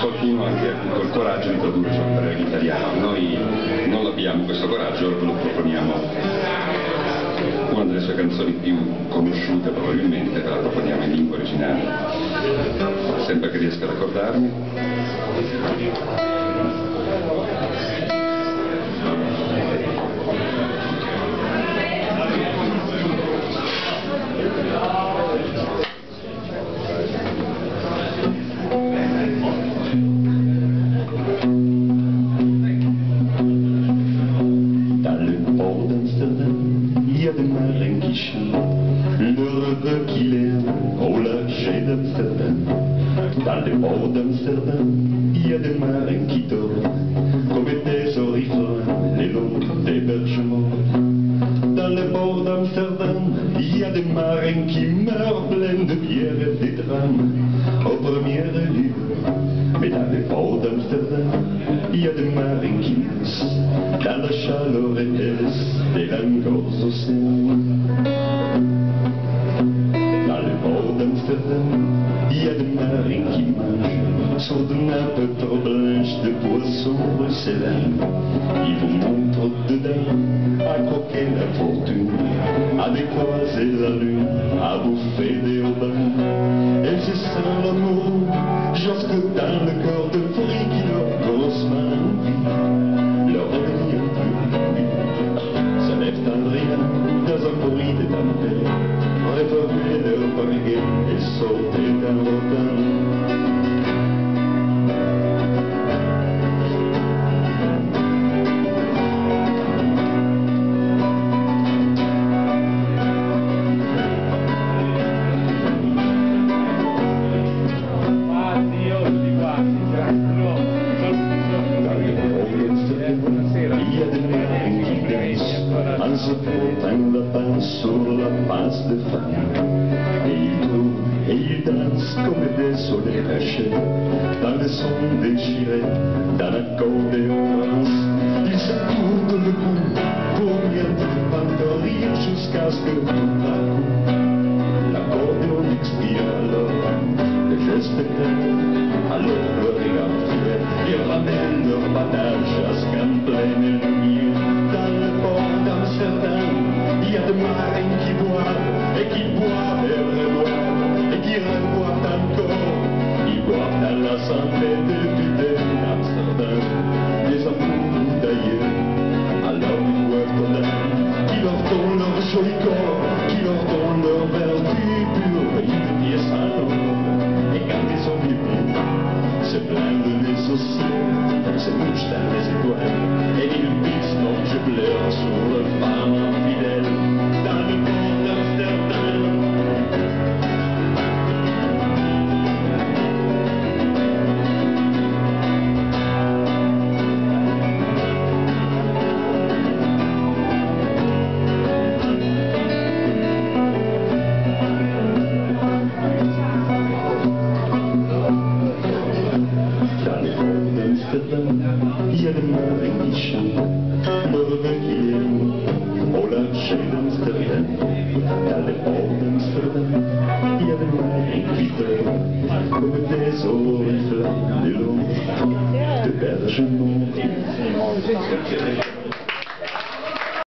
qualcuno anche ha avuto il coraggio di tradurre in italiano. Noi non abbiamo questo coraggio, allora lo proponiamo. Una delle sue canzoni più conosciute probabilmente, la proponiamo in lingua originale, sempre che riesca a ricordarmi. L'heureux qu'il est au lâcher d'Amsterdam. Dans les ports d'Amsterdam, il y a des marins qui dorment comme des oriflammes les longs d'hébergement. Dans les ports d'Amsterdam, il y a des marins qui meurent pleins de bière et des drames au premier lieu. Mais dans les ports d'Amsterdam, il y a des marins qui naissent dans la chaleur épaisse des langors océans. Il y a des marins qui mangent sur de nappes trop blanches de poissons bruxellois. Ils vous montrent dedans à croquer la fortune, à décroiser la lune, à bouffer des aubins. Et c'est ça l'amour, jusque dans le cœur de fruits qui leur grossement envie. Leur revient plus, se lèvent en riant dans un bruit de tempête. Réformer leur barguet et sauter dans l'automne. Il y a des marins qui dansent en se frottant la pince sur la pince de femme. Et ils dansent comme des soleils cachés dans les sons déchirés d'un accordéon rance. Ils se courent le cou pour bien entendre rire jusqu'à ce que tout à coup l'accordéon expire alors. Les gestes éternels, alors le regard filet, ils ramènent leur battage à ce qu'en pleine lumière. Dans le port d'Amsterdam, il y a des marins qui boivent et qui boivent et reboivent et qui reboivent encore. Ils boivent dans la santé des putains d'Amsterdam, des amours d'ailleurs. Alors ils boivent dedans, qui leur donnent leur joli corps, qui leur donnent leur vertu pure, une pièce à l'or. Et quand ils sont pieds, se plein de nez aussi, on se mouche dans les étoiles, et ils pissent comme je pleure sur le femme infidèle, dans le port d'Amsterdam. Il y a des marins qui chantent, l'heureux qu'il est au lâcher d'Amsterdam. Dans les ports d'Amsterdam, il y a des marins qui dorment comme des oriflammes les longs d'hébergement.